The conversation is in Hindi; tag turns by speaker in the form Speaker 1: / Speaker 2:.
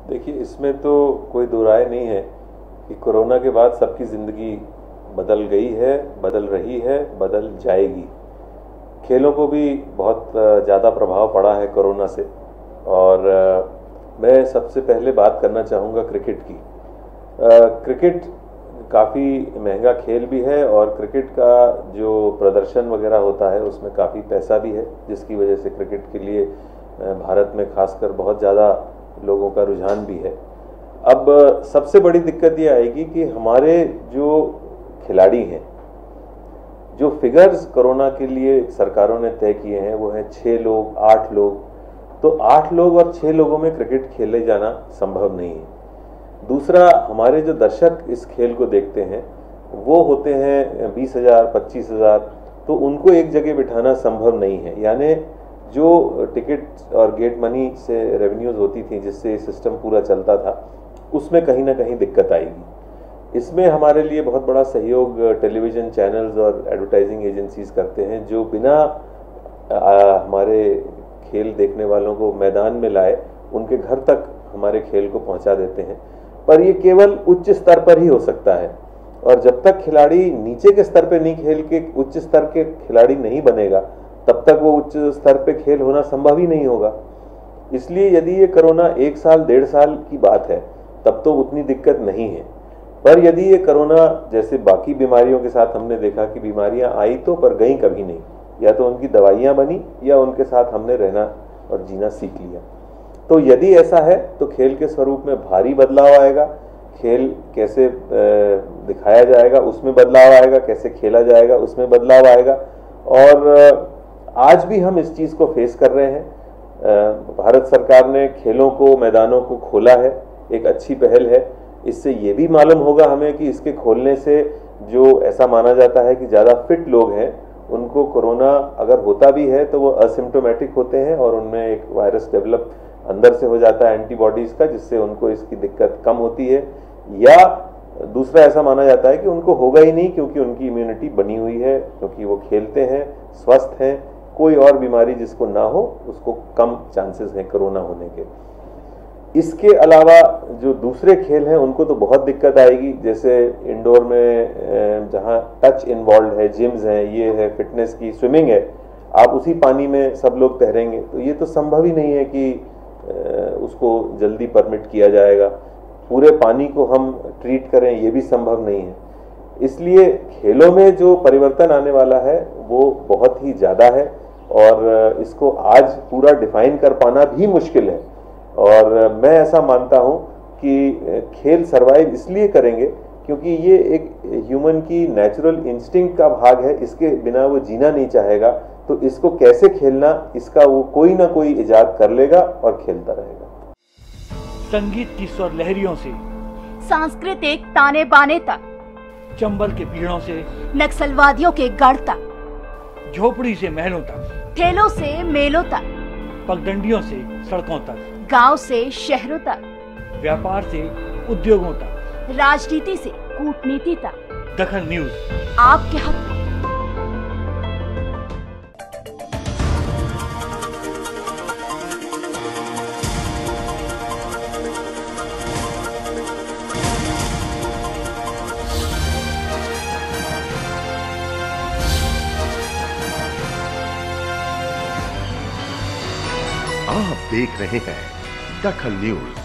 Speaker 1: देखिए, इसमें तो कोई दो राय नहीं है कि कोरोना के बाद सबकी ज़िंदगी बदल गई है, बदल रही है, बदल जाएगी। खेलों को भी बहुत ज़्यादा प्रभाव पड़ा है कोरोना से। और मैं सबसे पहले बात करना चाहूँगा क्रिकेट की। क्रिकेट काफ़ी महंगा खेल भी है और क्रिकेट का जो प्रदर्शन वगैरह होता है उसमें काफ़ी पैसा भी है, जिसकी वजह से क्रिकेट के लिए भारत में खासकर बहुत ज़्यादा लोगों का रुझान भी है। अब सबसे बड़ी दिक्कत ये आएगी कि हमारे जो खिलाड़ी हैं, जो फिगर्स कोरोना के लिए सरकारों ने तय किए हैं वो हैं 6 लोग, 8 लोग। तो 8 लोग और 6 लोगों में क्रिकेट खेले जाना संभव नहीं है। दूसरा, हमारे जो दर्शक इस खेल को देखते हैं वो होते हैं 20,000, 25,000, तो उनको एक जगह बिठाना संभव नहीं है। यानी जो टिकट और गेट मनी से रेवेन्यूज होती थी, जिससे सिस्टम पूरा चलता था, उसमें कहीं ना कहीं दिक्कत आएगी। इसमें हमारे लिए बहुत बड़ा सहयोग टेलीविज़न चैनल्स और एडवर्टाइजिंग एजेंसीज करते हैं, जो बिना हमारे खेल देखने वालों को मैदान में लाए उनके घर तक हमारे खेल को पहुंचा देते हैं। पर ये केवल उच्च स्तर पर ही हो सकता है, और जब तक खिलाड़ी नीचे के स्तर पे नहीं खेल के उच्च स्तर के खिलाड़ी नहीं बनेगा, तब तक वो उच्च स्तर पे खेल होना संभव ही नहीं होगा। इसलिए यदि ये कोरोना 1 साल, 1.5 साल की बात है, तब तो उतनी दिक्कत नहीं है। पर यदि ये कोरोना जैसे बाकी बीमारियों के साथ हमने देखा कि बीमारियां आई तो पर गई कभी नहीं, या तो उनकी दवाइयां बनी या उनके साथ हमने रहना और जीना सीख लिया। तो यदि ऐसा है तो खेल के स्वरूप में भारी बदलाव आएगा। खेल कैसे दिखाया जाएगा उसमें बदलाव आएगा, कैसे खेला जाएगा उसमें बदलाव आएगा। और आज भी हम इस चीज़ को फेस कर रहे हैं। भारत सरकार ने खेलों को, मैदानों को खोला है, एक अच्छी पहल है। इससे ये भी मालूम होगा हमें कि इसके खोलने से जो ऐसा माना जाता है कि ज़्यादा फिट लोग हैं, उनको कोरोना अगर होता भी है तो वो असिम्प्टोमेटिक होते हैं और उनमें एक वायरस डेवलप अंदर से हो जाता है एंटीबॉडीज़ का, जिससे उनको इसकी दिक्कत कम होती है। या दूसरा ऐसा माना जाता है कि उनको होगा ही नहीं, क्योंकि उनकी इम्यूनिटी बनी हुई है, क्योंकि वो खेलते हैं, स्वस्थ हैं, कोई और बीमारी जिसको ना हो उसको कम चांसेस हैं कोरोना होने के। इसके अलावा जो दूसरे खेल हैं उनको तो बहुत दिक्कत आएगी। जैसे इंडोर में जहाँ टच इन्वॉल्व है, जिम्स हैं, ये है, फिटनेस की, स्विमिंग है, आप उसी पानी में सब लोग तैरेंगे, तो ये तो संभव ही नहीं है कि उसको जल्दी परमिट किया जाएगा। पूरे पानी को हम ट्रीट करें, ये भी संभव नहीं है। इसलिए खेलों में जो परिवर्तन आने वाला है वो बहुत ही ज़्यादा है, और इसको आज पूरा डिफाइन कर पाना भी मुश्किल है। और मैं ऐसा मानता हूँ कि खेल सरवाइव इसलिए करेंगे क्योंकि ये एक ह्यूमन की नेचुरल इंस्टिंक्ट का भाग है, इसके बिना वो जीना नहीं चाहेगा। तो इसको कैसे खेलना, इसका वो कोई ना कोई इजाद कर लेगा और खेलता रहेगा।
Speaker 2: संगीत की स्वर लहरियों से
Speaker 3: सांस्कृतिक ताने बाने तक,
Speaker 2: चंबल के पीड़ों से
Speaker 3: नक्सलवादियों के गढ़ तक,
Speaker 2: झोपड़ी से महलों तक,
Speaker 3: ठेलों से मेलों तक,
Speaker 2: पगडंडियों से सड़कों तक,
Speaker 3: गांव से शहरों तक,
Speaker 2: व्यापार से उद्योगों तक,
Speaker 3: राजनीति से कूटनीति तक,
Speaker 2: दखल न्यूज
Speaker 3: आपके हक में।
Speaker 4: आप देख रहे हैं दखल न्यूज।